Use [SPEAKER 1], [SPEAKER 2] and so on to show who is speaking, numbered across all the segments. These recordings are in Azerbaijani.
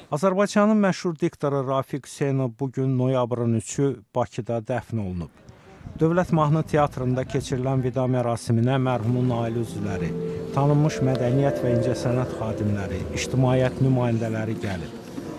[SPEAKER 1] Azərbaycanın məşhur diktoru Rafiq Hüseynov bugün noyabrın 3-ü Bakıda dəfn olunub. Dövlət Mahnı Teatrında keçirilən vida mərasiminə mərhumun ailə üzvləri, tanınmış mədəniyyət və incəsənət xadimləri, ictimaiyyət nümayəndələri gəlib.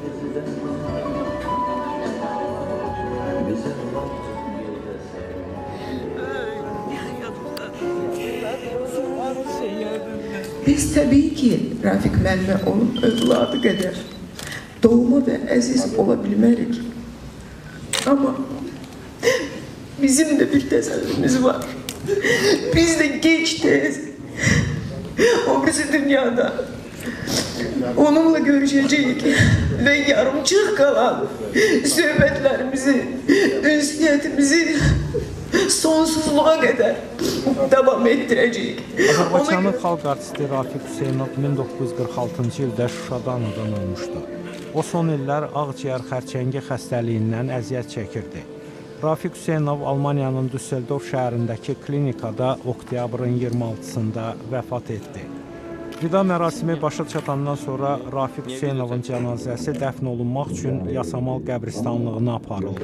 [SPEAKER 2] Biz tabii ki Rafiq müəllimə onun övladı qədər doğma və əziz ola bilmərik. Ama bizim de bir təsəllümüz var. Biz de geçtiz. O bizi dünyada onunla görüşecek ve yarımçıq kalan söhbətlərimizi, ünsiyetimizi sonsuzluğa qədər devam etdirəcəyik.
[SPEAKER 1] Azərbaycanın xalq artisti Rafiq Hüseynov 1946-cı ildə Şuşada anadan olmuşdu. O son illər ağciyər xərçəngi xəstəliyindən əziyyət çəkirdi. Rafiq Hüseynov Almaniyanın Düsseldorf şəhərindəki klinikada oktyabrın 26-sında vəfat etdi. Vida mərasimi başa çatandan sonra Rafiq Hüseynovun cənazəsi dəfn olunmaq üçün Yasamal qəbristanlığına aparıldı.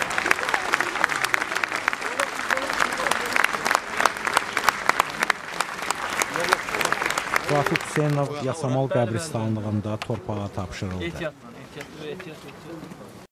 [SPEAKER 1] Rafiq Hüseynov Yasamal qəbristanlığında torpağa tapşırıldı.